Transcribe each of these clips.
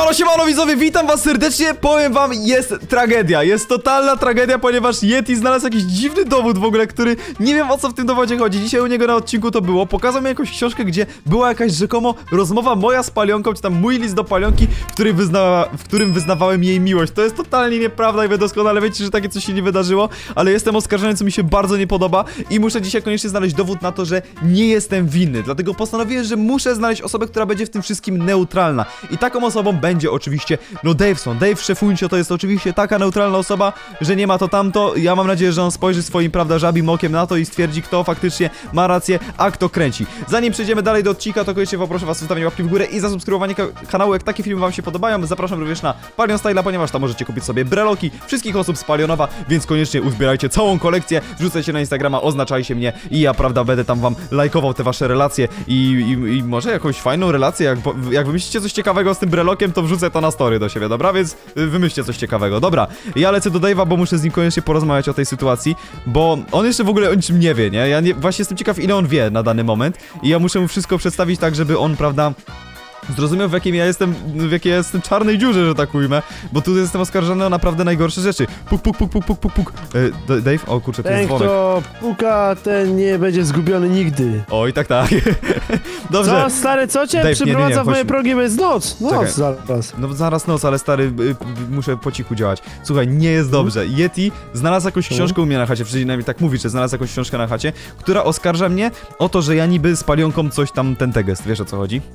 Siemano, siemano widzowie, witam was serdecznie. Powiem wam, jest tragedia, jest totalna tragedia, ponieważ Yeti znalazł jakiś dziwny dowód w ogóle, który nie wiem o co w tym dowodzie chodzi. Dzisiaj u niego na odcinku to było, pokazał mi jakąś książkę, gdzie była jakaś rzekomo rozmowa moja z Palionką, czy tam mój list do Palionki, w którym wyznawałem jej miłość. To jest totalnie nieprawda i wy doskonale wiecie, że takie coś się nie wydarzyło, ale jestem oskarżony, co mi się bardzo nie podoba i muszę dzisiaj koniecznie znaleźć dowód na to, że nie jestem winny. Dlatego postanowiłem, że muszę znaleźć osobę, która będzie w tym wszystkim neutralna. I taką osobą będzie oczywiście, no Daveson. Dave Szefuncio to jest oczywiście taka neutralna osoba, że nie ma to tamto. Ja mam nadzieję, że on spojrzy swoim, prawda, żabim okiem na to i stwierdzi, kto faktycznie ma rację, a kto kręci. Zanim przejdziemy dalej do odcinka, to koniecznie poproszę was o zostawienie łapki w górę i zasubskrybowanie kanału, jak takie filmy wam się podobają. Zapraszam również na Palion Style'a, ponieważ tam możecie kupić sobie breloki wszystkich osób z Palionowa, więc koniecznie uzbierajcie całą kolekcję, wrzucajcie na Instagrama, oznaczajcie mnie i ja, prawda, będę tam wam lajkował te wasze relacje i może jakąś fajną relację, jak wymyślicie coś ciekawego z tym brelokiem, to wrzucę to na story do siebie, dobra? Więc wymyślcie coś ciekawego. Dobra, ja lecę do Dave'a, bo muszę z nim koniecznie porozmawiać o tej sytuacji, bo on jeszcze w ogóle o niczym nie wie, nie? Właśnie jestem ciekaw, ile on wie na dany moment i ja muszę mu wszystko przedstawić tak, żeby on, prawda, zrozumiał, w jakiej ja jestem czarnej dziurze, że tak ujmę, bo tu jestem oskarżony o naprawdę najgorsze rzeczy. Puk, puk, puk, puk, puk, puk, puk. Dave? O kurczę, to jest dzwonek. Ten, kto puka, ten nie będzie zgubiony nigdy. Oj, tak. Dobrze. Co, stary, co cię przyprowadza w moje progi? Jest noc. Noc zaraz. No zaraz noc, ale stary, muszę po cichu działać. Słuchaj, nie jest dobrze. Yeti znalazł jakąś książkę u mnie na chacie, przynajmniej tak mówi, że znalazł jakąś książkę na chacie, która oskarża mnie o to, że ja niby z Palionką coś tam, ten tegest, wiesz o co chodzi?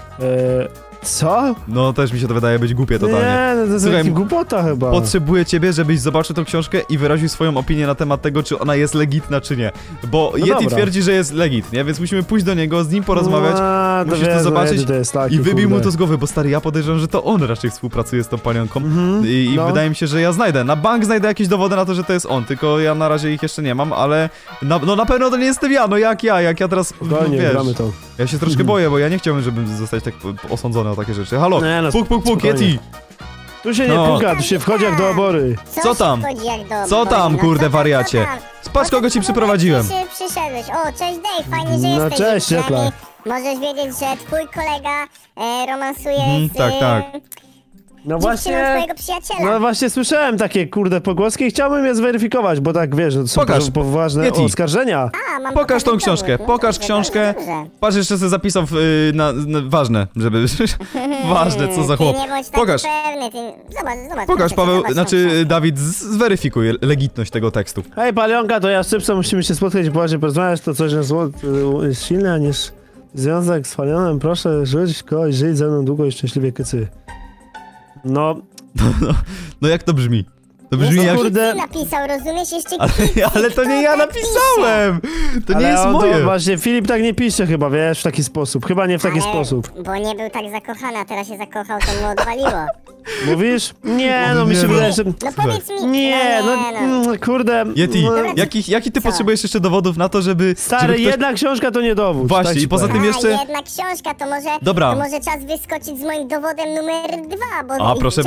Co? No też mi się to wydaje być głupie totalnie. Nie, no to jest jakaś głupota chyba. Potrzebuję ciebie, żebyś zobaczył tą książkę i wyraził swoją opinię na temat tego, czy ona jest legitna, czy nie. Bo no Yeti twierdzi, że jest legit, nie? Więc musimy pójść do niego, z nim porozmawiać, musisz to zobaczyć i wybij mu to z głowy, bo stary, ja podejrzewam, że to on raczej współpracuje z tą Palionką i wydaje mi się, że ja znajdę, na bank znajdę jakieś dowody na to, że to jest on, tylko ja na razie ich jeszcze nie mam, ale no na pewno to nie jestem ja, no jak ja teraz, wiesz, gramy to. Ja się troszkę boję, bo ja nie chciałbym, żeby zostać tak osądzony o takie rzeczy. Halo, puk, Yeti! Tu się nie puka, tu się wchodzi jak do obory. Co tam? Co tam, kurde wariacie? Patrz, kogo ci przyprowadziłem. Przyszedłeś. O, cześć Dave, fajnie, że jesteś. No cześć, Jetlag. Możesz wiedzieć, że twój kolega romansuje z... Tak. No właśnie, twojego przyjaciela. no właśnie słyszałem takie kurde pogłoski i chciałbym je zweryfikować, bo tak wiesz, to są poważne oskarżenia. Pokaż tą książkę, pokaż książkę. Patrz, jeszcze sobie zapisał ważne, żeby... ważne, co za chłop. Pokaż. Zobacz. Pokaż, Paweł, znaczy Dawid, zweryfikuj legitność tego tekstu. Hej Palionka, to ja z Szybcem musimy się spotkać i poważnie porozmawiać, to coś jest silne niż związek z Palionem. Proszę, żyć ze mną długo i szczęśliwie kycy. No jak to brzmi? To brzmi jak... Kurde... napisał, rozumiesz? Jeszcze ale to nie ja napisałem! To nie jest moje! To właśnie Filip tak nie pisze chyba, wiesz, w taki sposób. Chyba nie w taki sposób. Bo nie był tak zakochany, a teraz się zakochał, to mu odwaliło. Mówisz? Nie, no mi się wydaje, że... No powiedz mi... Nie, kurde... Yeti, jaki ty potrzebujesz jeszcze dowodów na to, żeby... Stary, jedna książka to nie dowód. Właśnie, tak i poza tym jeszcze... jedna książka, to może... Dobra. To może czas wyskoczyć z moim dowodem numer 2, bo... proszę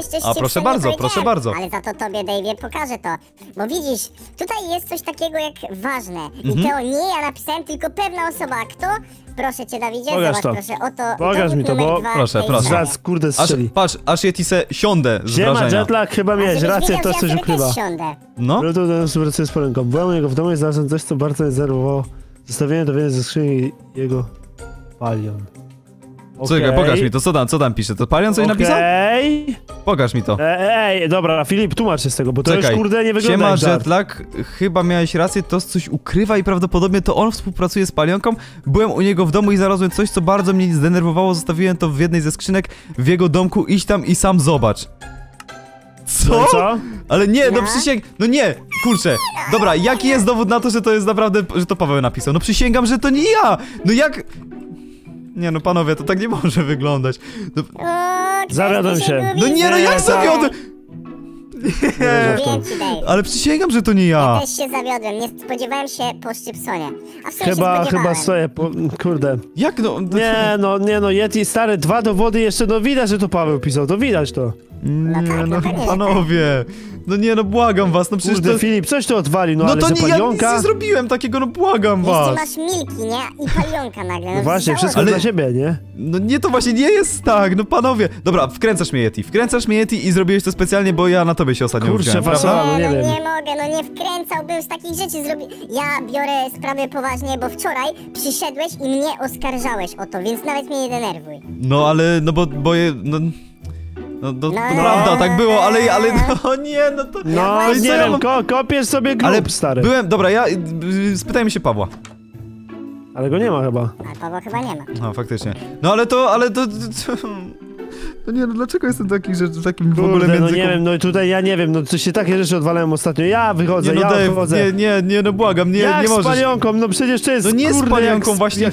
bardzo. Ale za to tobie, Dave'ie, pokażę to. Bo widzisz, tutaj jest coś takiego jak ważne. I to nie ja napisałem, tylko pewna osoba. A kto? Proszę cię, Dawidzie, zobacz, proszę, oto... Pokaż mi to, bo... Proszę. Zaraz, kurde, strzeli. Patrz, aż Yeti se siądę z wrażenia. Siema, Jetlag, chyba miałeś rację, to coś ukrywa. No? Ale to współpracuję z Palionką. Byłem u niego w domu i znalazłem coś, co bardzo mnie zdenerwowało. Zostawiłem to ze skrzyni jego... Palion. Czekaj, pokaż mi to, co tam pisze? To Palion coś napisał? Pokaż mi to. Dobra, Filip, tłumacz się z tego, bo to już kurde nie wygląda jak żart. Jetlag, chyba miałeś rację, to coś ukrywa i prawdopodobnie to on współpracuje z Palionką. Byłem u niego w domu i znalazłem coś, co bardzo mnie zdenerwowało, zostawiłem to w jednej ze skrzynek w jego domku, idź tam i sam zobacz. Co? Co? Ale nie, no no nie, kurczę. Dobra, jaki jest dowód na to, że to jest naprawdę, że to Paweł napisał? No przysięgam, że to nie ja! No jak... Nie no panowie, to tak nie może wyglądać. No... Zawiodłem się. No nie, no jak zawiodłem? Nie, ale przysięgam, że to nie ja. Ja też się zawiodłem, nie spodziewałem się po Szczypsonie. A w sensie chyba stoję, kurde. Jak no? Nie no, Yeti, stary, 2 dowody jeszcze, no widać, że to Paweł pisał, to widać to. Nie, tak, no pewnie, że panowie. No nie, no błagam was, no przecież Kurde, to... Filip, coś tu odwali, no, No ale to że nie, ja nic palionka... nie zrobiłem takiego, no błagam was. Jeszcze masz milki, nie? I palionka nagle. No Właśnie, wszystko Ale- dla siebie, nie? No nie, to właśnie nie jest tak, no panowie. Dobra, wkręcasz mnie Yeti i zrobiłeś to specjalnie, bo ja na tobie się ostatnio Kurczę, uwziąłem, fasola. prawda? no nie no wiem. nie mogę, no nie wkręcałbym z takich rzeczy Ja biorę sprawę poważnie, bo wczoraj przyszedłeś i mnie oskarżałeś o to, więc nawet mnie nie denerwuj. No ale, no bo no... No to No, prawda, tak było, ale no nie, no to... No, i co nie ja wiem, mam- kopiesz sobie grób, Ale stary. dobra, spytajmy się Pawła. Ale go nie ma chyba. A Pawła chyba nie ma. No, faktycznie. No ale to... No nie, no dlaczego jestem taki, że takim w ogóle Kurde, no między... nie wiem, no i tutaj ja nie wiem, no coś się takie rzeczy odwalają ostatnio. Ja wychodzę, Nie, no ja Dave, wychodzę. nie, no błagam, Jak nie z możesz. palionką, no przecież to jest, No nie z kurde, palionką, jak z- właśnie.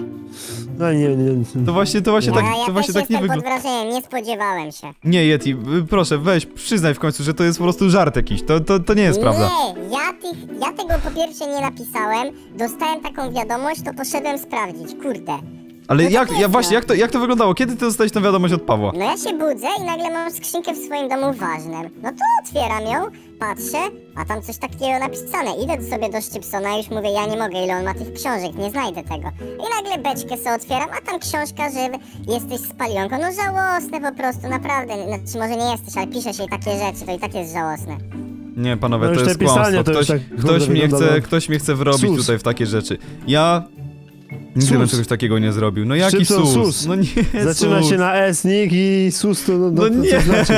No nie. To właśnie tak, Ja to właśnie też tak nie jestem pod wygląda. wrażeniem, nie spodziewałem się. Nie, Yeti, proszę, weź, przyznaj w końcu, że to jest po prostu żart jakiś. To nie jest prawda. Nie, ja tego po pierwsze nie napisałem, dostałem taką wiadomość, to poszedłem sprawdzić, kurde. Ale No tak jest, właśnie, no. jak to wyglądało? Kiedy ty dostałeś tę wiadomość od Pawła? No ja się budzę i nagle mam skrzynkę w swoim domu ważnym. No to otwieram ją, patrzę, a tam coś takiego napisane. Idę sobie do Szczypsona i już mówię, ja nie mogę, ile on ma tych książek, nie znajdę tego. I nagle beczkę sobie otwieram, a tam książka, że jesteś z palionką. No żałosne po prostu, naprawdę. Znaczy może nie jesteś, ale pisze się takie rzeczy, to i tak jest żałosne. Nie, panowie, No to już jest te pisanie kłamstwo. to już tak Ktoś mnie chce wrobić Sus. tutaj w takie rzeczy. Ja... Nigdy bym Sus. czegoś takiego nie zrobił. No jaki Szybko, sus? sus. No nie, Zaczyna sus. się na S, nick i sus to, No to nie, co znaczy?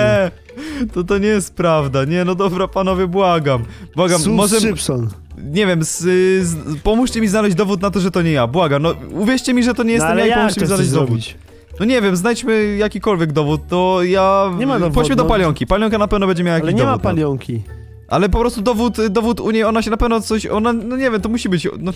to nie jest prawda. Nie, no dobra, panowie, błagam. Sus Może... Szybson. Nie wiem, pomóżcie mi znaleźć dowód na to, że to nie ja. Błagam, no uwierzcie mi, że to nie No jestem ale ja i jak pomóżcie to mi chcesz znaleźć dowód. zrobić? No nie wiem, znajdźmy jakikolwiek dowód, to ja... Nie ma dowodu, Chodźmy do no. Palionki. Palionka na pewno będzie miała jakiś Ale nie ma dowód. palionki. Ale po prostu dowód u niej, ona się na pewno coś... No nie wiem, to musi być... No,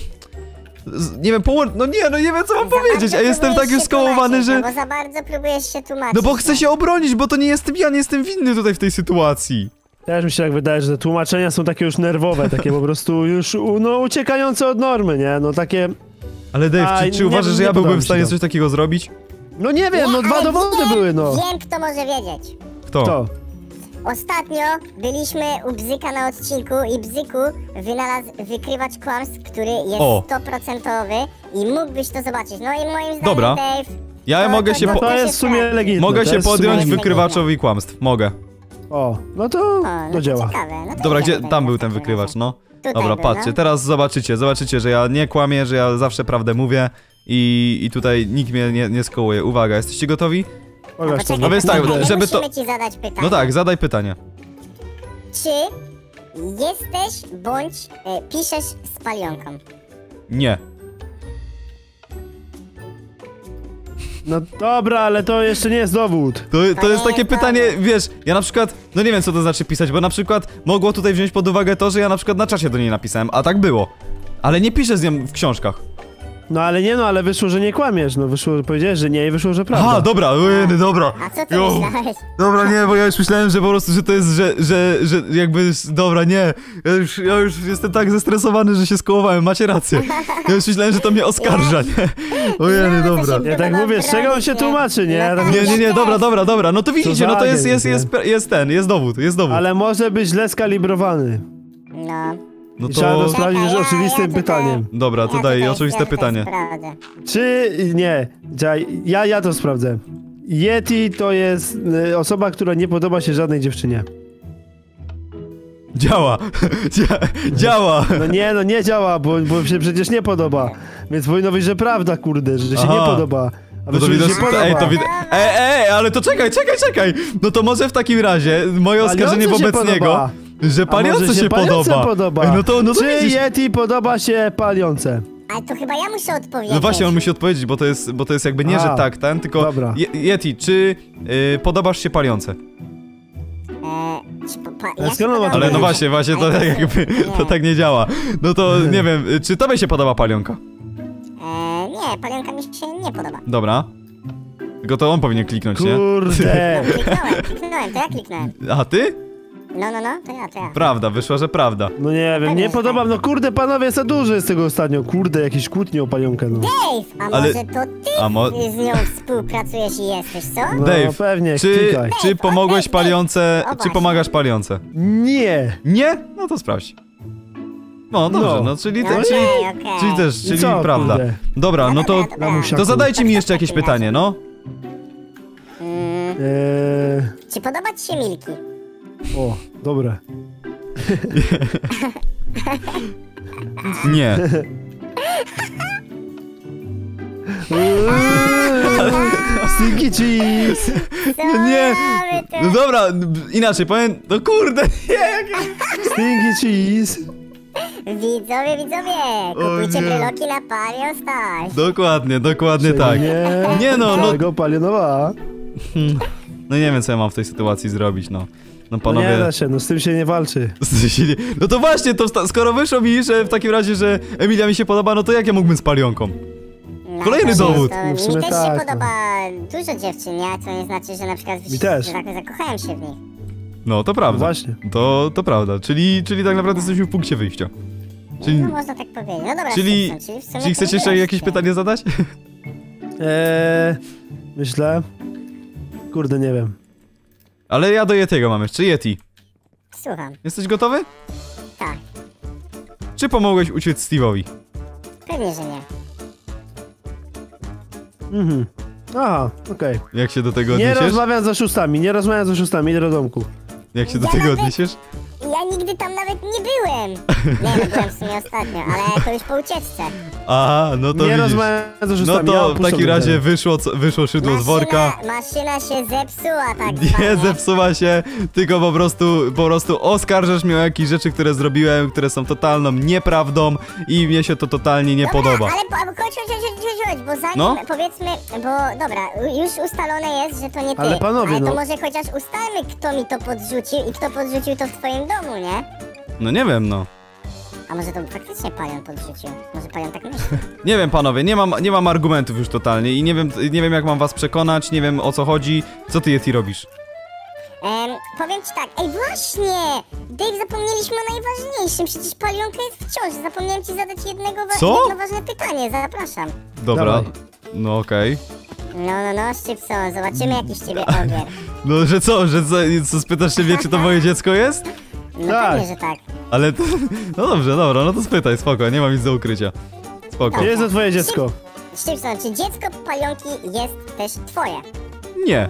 nie wiem, no nie wiem co mam Za powiedzieć, bardzo a jestem tak próbujesz już się skołowany, tłumaczyć, że... No bo za bardzo próbujesz się tłumaczyć. No bo chcę się obronić, bo to nie jestem ja, nie jestem winny tutaj w tej sytuacji. Też mi się tak wydaje, że te tłumaczenia są takie już nerwowe, takie po prostu już, no, uciekające od normy, nie? No takie... Ale Dave, Aj, czy nie- uważasz, że nie ja byłbym podoba w mi się stanie to. coś takiego zrobić? No nie wiem, no Nie, dwa ale dowody wiem, były, no. Wiem, kto może wiedzieć. Kto? Kto? Ostatnio byliśmy u Bzyka na odcinku i Bzyku wynalazł wykrywacz kłamstw, który jest O. 100% i mógłbyś to zobaczyć. No i moim zdaniem, Dobra. Dave... Ja mogę się No to jest w sumie legitne. Mogę to się jest w sumie podjąć legitne. wykrywaczowi kłamstw. Mogę. O, no to O, no do to dzieła. ciekawe. No to Dobra, idziemy gdzie do tam niego był w ten takim wykrywacz, razie. no? Tutaj Dobra, był, patrzcie, no. teraz zobaczycie, że ja nie kłamię, że ja zawsze prawdę mówię i tutaj nikt mnie nie skołuje. Uwaga, jesteście gotowi? Pokaż to. Poczekaj, No więc tak, poczekaj, my żeby to- musimy ci zadać pytanie. No tak, zadaj pytanie. Czy jesteś bądź piszesz z palionką? Nie. No dobra, ale to jeszcze nie jest dowód. To jest nie takie jest pytanie, dowód. wiesz, ja na przykład, no nie wiem co to znaczy pisać, bo na przykład mogło tutaj wziąć pod uwagę to, że ja na przykład na czasie do niej napisałem, a tak było. Ale nie piszę z nią w książkach. No ale nie, no ale wyszło, że nie kłamiesz, no wyszło, że powiedziałeś, że nie i wyszło, że prawda. Aha, dobra, dobra. A co ty Jo. myślałeś? Dobra, nie, bo ja już myślałem, że po prostu, że to jest, że jakby, dobra, nie. Ja już jestem tak zestresowany, że się skołowałem, macie rację. Ja już myślałem, że to mnie oskarża, nie? Ojej, No, to dobra. się Ja tak próbował mówię, z czego on się bronić, tłumaczy, nie? No tak, Nie, ja też. dobra, no to widzicie, za no to agent, jest dowód. Ale może być źle skalibrowany. No. No I trzeba to to... sprawdzić Czekaj, oczywistym tutaj- pytaniem. Dobra, to Ja daj tutaj oczywiste stwierdzę, pytanie. sprawdzę. Czy nie? Czekaj, ja to sprawdzę. Yeti to jest osoba, która nie podoba się żadnej dziewczynie. Działa! Działa! No nie działa, bo się przecież nie podoba. Więc powinno być, że prawda, kurde, że się Aha. nie podoba. A No to wyszło, że widać, się podoba. ej, to widać. Ale to czekaj! No to może w takim razie moje oskarżenie Palące się wobec niego, podoba. że A palące może się palące podoba. Ej, no to Czy widzisz. Yeti podoba się palące? Ale to chyba ja muszę odpowiedzieć. No właśnie, on musi odpowiedzieć, bo to jest jakby nie, że A, tak, tylko... dobra. Yeti, czy podobasz się palące? Czy Ale skąd on ma Ale no powiedzieć? właśnie, to Ale tak jakby, to tak nie działa. No to nie wiem, czy tobie się podoba palionka? Nie, palionka mi się nie podoba. Dobra. Tylko to on powinien kliknąć, nie? Kurde. Kliknąłem, to ja kliknąłem. A ty? No, to ja. Prawda, wyszła, że prawda. No nie wiem, nie podoba, no kurde, panowie, za dużo jest tego ostatnio. Kurde, jakieś kłótnie o palionkę, no. Dave, a Ale- może to ty z nią współpracujesz i jesteś, co? No Dave, pewnie, czy, klikaj. czy pomogłeś palionce, O, czy właśnie. pomagasz palionce? Nie! Nie? No to sprawdź. No dobrze, No. no czyli, No czyli, okej. czyli też, I czyli co, prawda. kurde? Dobra, no to, Dobra. Lamusia. to zadajcie mi jeszcze jakieś pytanie, no. Czy podoba ci się Milki? O, dobre. Nie. Stinky cheese! Nie. Mamy to. No dobra, inaczej powiem, no kurde, nie, jak... Stinky cheese! Widzowie, kupujcie nie. bryloki na Palion Stars. Dokładnie tak. Nie no, no, Tego palionowa. no nie wiem co ja mam w tej sytuacji zrobić, no. No No panowie... nie da się, no z tym się nie walczy. No to właśnie, to skoro wyszło mi, że w takim razie, że Emilia mi się podoba, no to jak ja mógłbym z palionką? No, Kolejny to dowód. To, No w sumie mi też tak, się no. podoba dużo dziewczyn, nie? To nie znaczy, że na przykład Mi też. że tak zakochałem się w nich. No to No prawda. właśnie. To prawda, czyli tak naprawdę jesteśmy w punkcie wyjścia. Czyli, No można tak powiedzieć. No dobra, czyli, Simpson, w sumie czyli chcesz jeszcze powiedziałeś, jakieś nie? pytanie zadać? Myślę. Kurde, nie wiem. Ale ja do Yetiego mam jeszcze. Yeti, Słucham, jesteś gotowy? tak. Czy pomogłeś uciec Steve'owi? Pewnie, że nie. Mhm. Aha, okej. Jak się do tego Nie odniesiesz? rozmawiam z oszustami, nie rozmawiam z oszustami, idę do domku. Jak się do Ja tego nawet- odniesiesz? Ja nigdy tam nawet nie byłem. Nie, no byłem w sumie ostatnio, ale to już po ucieczce. Aha, no to Nie widzisz. rozmawiam z No oszustami, ja to w opuszczam takim ten razie teren. wyszło szydło z worka. Maszyna się zepsuła tak Nie zwanie. zepsuła się, tylko po prostu oskarżasz mnie o jakieś rzeczy, które zrobiłem, które są totalną nieprawdą i mnie się to totalnie nie podoba. Ale chodź, bo zanim, No? powiedzmy, bo dobra, już ustalone jest, że to nie ty. Ale panowie, to no. może chociaż ustalmy, kto mi to podrzucił i kto podrzucił to w twoim domu, nie? No nie wiem, no. A może to faktycznie Palion podrzucił? Może Palion tak myśli? Nie wiem, panowie, nie mam argumentów już totalnie i nie wiem jak mam was przekonać, nie wiem o co chodzi. Co ty, Yeti, robisz? Powiem ci tak, ej właśnie! Dave, zapomnieliśmy o najważniejszym, przecież Palionka jest w ciąży. Zapomniałem ci zadać jedno ważne pytanie, zapraszam. Dobra, Dawaj. no okej. No, Szczypson, zobaczymy jakiś ciebie ogier. No, że co, spytasz się mnie, czy to moje dziecko jest? No Tak. pewnie, że tak. Ale to, no dobrze, dobra, no to spytaj, spoko, nie mam nic do ukrycia. Spoko. Gdzie jest to twoje dziecko? Szczypson, czy dziecko Palionki jest też twoje? Nie.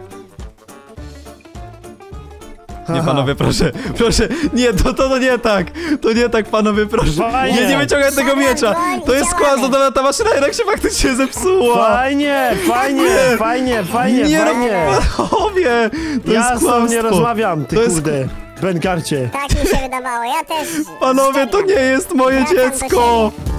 Nie, Aha. panowie, proszę, nie, to nie tak, to nie tak, panowie, proszę. Fajnie. Nie wyciągaj tego Żaden miecza, broń, to jest działamy. skłamstwo, ta maszyna jednak się faktycznie zepsuła. Fajnie, fajnie, Nie, no, fajnie. panowie, to Ja jest z tobą kłamstwo. nie rozmawiam, ty To jest- kurde. Benkarcie. Tak mi się wydawało, ja też. Panowie, to nie jest moje Wracam do dziecko. siebie.